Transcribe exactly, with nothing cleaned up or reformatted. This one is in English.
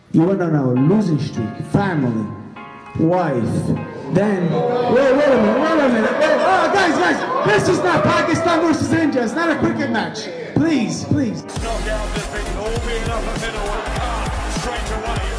You went on a losing streak, family, wife, then, wait, wait a minute, wait a minute, wait, oh guys, guys, this is not Pakistan versus India, it's not a cricket match. Please, please. Knockout defeat, all being up a middle, straight away.